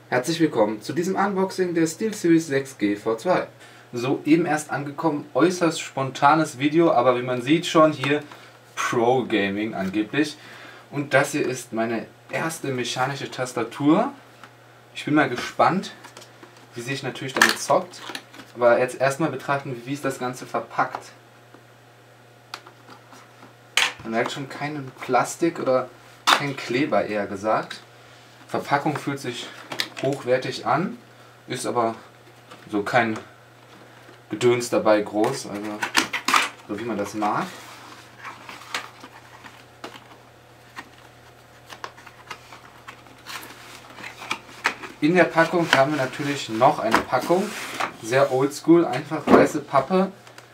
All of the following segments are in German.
Herzlich willkommen zu diesem Unboxing der SteelSeries 6G V2. So, eben erst angekommen, äußerst spontanes Video, aber wie man sieht schon hier Pro Gaming angeblich. Und das hier ist meine erste mechanische Tastatur. Ich bin mal gespannt, wie sich natürlich damit zockt. Aber jetzt erstmal betrachten, wie ist das Ganze verpackt. Man merkt schon keinen Plastik oder kein Kleber, eher gesagt. Verpackung fühlt sich hochwertig an, ist aber so kein Gedöns dabei groß, also so wie man das mag. In der Packung haben wir natürlich noch eine Packung, sehr oldschool, einfach weiße Pappe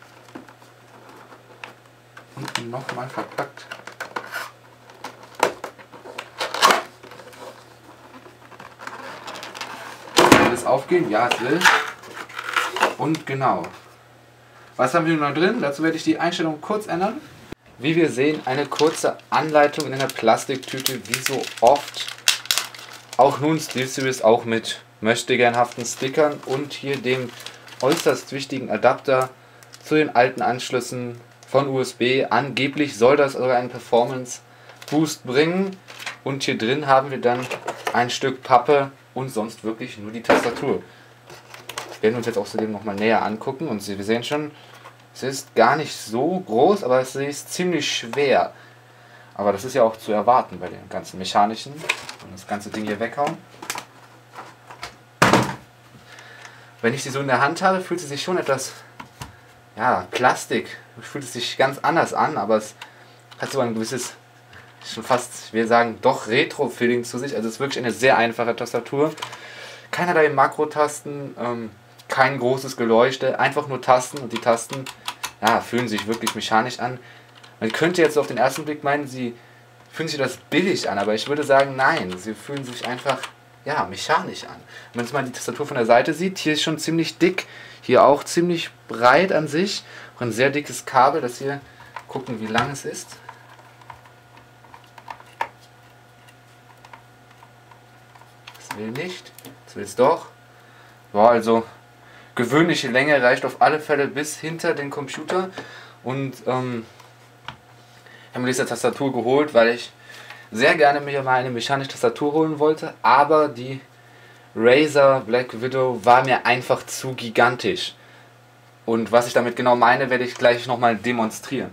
und nochmal verpackt. Aufgehen? Ja, es will. Und genau. Was haben wir noch drin? Dazu werde ich die Einstellung kurz ändern. Wie wir sehen, eine kurze Anleitung in einer Plastiktüte, wie so oft. Auch nun SteelSeries, auch mit möchtegernhaften Stickern und hier dem äußerst wichtigen Adapter zu den alten Anschlüssen von USB. Angeblich soll das sogar einen Performance Boost bringen. Und hier drin haben wir dann ein Stück Pappe und sonst wirklich nur die Tastatur. Wir werden uns jetzt außerdem nochmal näher angucken und wir sehen schon, es ist gar nicht so groß, aber es ist ziemlich schwer. Aber das ist ja auch zu erwarten bei den ganzen mechanischen. Und das ganze Ding hier weghauen. Wenn ich sie so in der Hand habe, fühlt sie sich schon etwas, ja, Plastik. Fühlt es sich ganz anders an, aber es hat so ein gewisses, schon fast, ich will sagen, doch Retro-Feeling zu sich. Also es ist wirklich eine sehr einfache Tastatur. Keinerlei Makrotasten, kein großes Geleuchte, einfach nur Tasten und die Tasten, ja, fühlen sich wirklich mechanisch an. Man könnte jetzt auf den ersten Blick meinen, sie fühlen sich das billig an, aber ich würde sagen, nein, sie fühlen sich einfach, ja, mechanisch an. Wenn man jetzt mal die Tastatur von der Seite sieht, hier ist schon ziemlich dick, hier auch ziemlich breit an sich, auch ein sehr dickes Kabel, das hier, gucken wie lang es ist. Will nicht, jetzt will es doch. Boah, also gewöhnliche Länge reicht auf alle Fälle bis hinter den Computer. Und ich habe mir diese Tastatur geholt, weil ich sehr gerne mir mal eine mechanische Tastatur holen wollte, aber die Razer Black Widow war mir einfach zu gigantisch. Und was ich damit genau meine, werde ich gleich nochmal demonstrieren.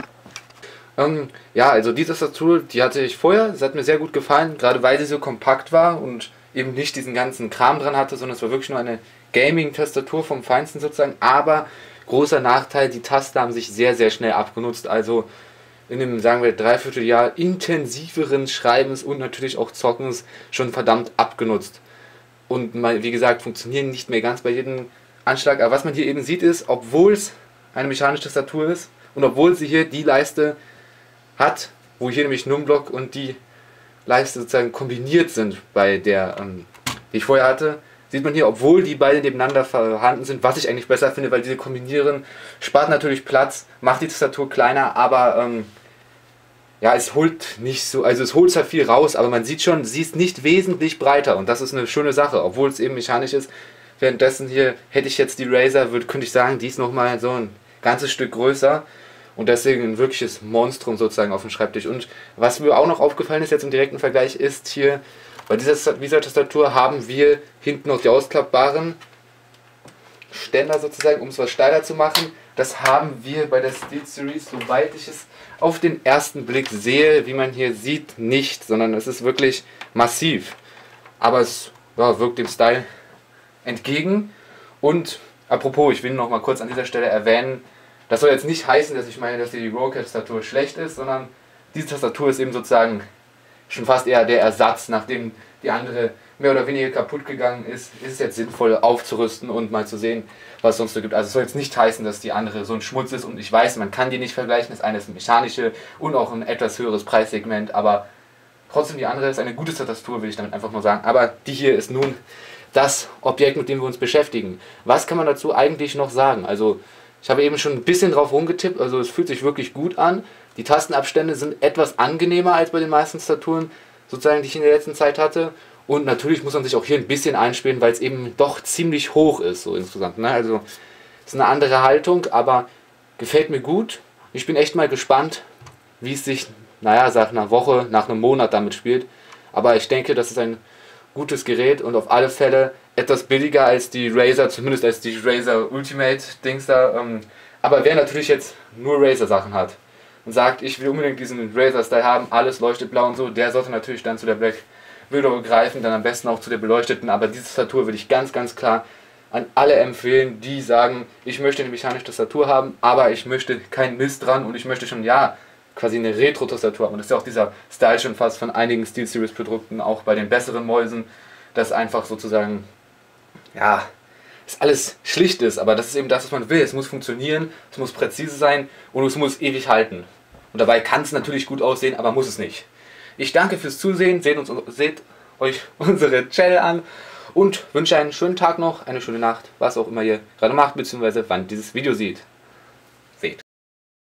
Ja, also die Tastatur, die hatte ich vorher, sie hat mir sehr gut gefallen, gerade weil sie so kompakt war und eben nicht diesen ganzen Kram dran hatte, sondern es war wirklich nur eine Gaming-Tastatur vom Feinsten sozusagen, aber großer Nachteil, die Tasten haben sich sehr, sehr schnell abgenutzt, also in dem, sagen wir, Dreivierteljahr intensiveren Schreibens und natürlich auch Zockens schon verdammt abgenutzt. Und mal, wie gesagt, funktionieren nicht mehr ganz bei jedem Anschlag, aber was man hier eben sieht ist, obwohl es eine mechanische Tastatur ist und obwohl sie hier die Leiste hat, wo hier nämlich Numblock und die Leiste sozusagen kombiniert sind bei der, die ich vorher hatte, sieht man hier, obwohl die beide nebeneinander vorhanden sind, was ich eigentlich besser finde, weil diese Kombinieren spart natürlich Platz, macht die Tastatur kleiner, aber ja, es holt nicht so, also es holt zwar viel raus, aber man sieht schon, sie ist nicht wesentlich breiter und das ist eine schöne Sache, obwohl es eben mechanisch ist. Währenddessen hier hätte ich jetzt die Razer, könnte ich sagen, die ist nochmal so ein ganzes Stück größer. Und deswegen ein wirkliches Monstrum sozusagen auf dem Schreibtisch. Und was mir auch noch aufgefallen ist jetzt im direkten Vergleich ist hier, bei dieser Tastatur haben wir hinten noch die ausklappbaren Ständer sozusagen, um es was steiler zu machen. Das haben wir bei der SteelSeries, soweit ich es auf den ersten Blick sehe, wie man hier sieht, nicht, sondern es ist wirklich massiv. Aber es, ja, wirkt dem Style entgegen. Und apropos, ich will noch mal kurz an dieser Stelle erwähnen, das soll jetzt nicht heißen, dass ich meine, dass die Rollcat-Tastatur schlecht ist, sondern diese Tastatur ist eben sozusagen schon fast eher der Ersatz, nachdem die andere mehr oder weniger kaputt gegangen ist, ist es jetzt sinnvoll aufzurüsten und mal zu sehen, was es sonst so gibt. Also es soll jetzt nicht heißen, dass die andere so ein Schmutz ist und ich weiß, man kann die nicht vergleichen, das eine ist eine mechanische und auch ein etwas höheres Preissegment, aber trotzdem die andere ist eine gute Tastatur, will ich damit einfach nur sagen. Aber die hier ist nun das Objekt, mit dem wir uns beschäftigen. Was kann man dazu eigentlich noch sagen? Also ich habe eben schon ein bisschen drauf rumgetippt, also es fühlt sich wirklich gut an. Die Tastenabstände sind etwas angenehmer als bei den meisten Tastaturen, sozusagen, die ich in der letzten Zeit hatte. Und natürlich muss man sich auch hier ein bisschen einspielen, weil es eben doch ziemlich hoch ist, so insgesamt. Ne? Also ist eine andere Haltung, aber gefällt mir gut. Ich bin echt mal gespannt, wie es sich, naja, nach einer Woche, nach einem Monat damit spielt. Aber ich denke, das ist ein gutes Gerät und auf alle Fälle etwas billiger als die Razer, zumindest als die Razer Ultimate Dings da. Aber wer natürlich jetzt nur Razer Sachen hat und sagt, ich will unbedingt diesen Razer Style haben, alles leuchtet blau und so, der sollte natürlich dann zu der Black Widow greifen, dann am besten auch zu der beleuchteten. Aber diese Tastatur würde ich ganz, ganz klar an alle empfehlen, die sagen, ich möchte eine mechanische Tastatur haben, aber ich möchte keinen Mist dran und ich möchte schon, ja, quasi eine Retro-Tastatur haben. Und das ist ja auch dieser Style schon fast von einigen SteelSeries-Produkten, auch bei den besseren Mäusen, dass einfach sozusagen, ja, es alles schlicht ist, aber das ist eben das, was man will. Es muss funktionieren, es muss präzise sein und es muss ewig halten. Und dabei kann es natürlich gut aussehen, aber muss es nicht. Ich danke fürs Zusehen, seht euch unsere Channel an und wünsche einen schönen Tag noch, eine schöne Nacht, was auch immer ihr gerade macht, beziehungsweise wann dieses Video seht.